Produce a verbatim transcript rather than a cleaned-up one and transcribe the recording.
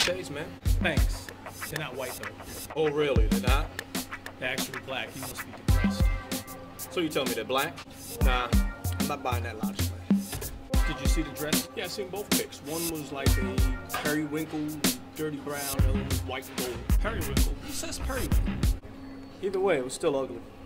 shades, man. Thanks. They're not white, though. Oh, really? They're not? They're actually black. You must be depressed. So you tell me they're black? Nah, I'm not buying that logic, man. Did you see the dress? Yeah, I seen both pics. One was like a Periwinkle, Dirty Brown, the other one was white and gold. Periwinkle? Who says periwinkle? Either way, it was still ugly.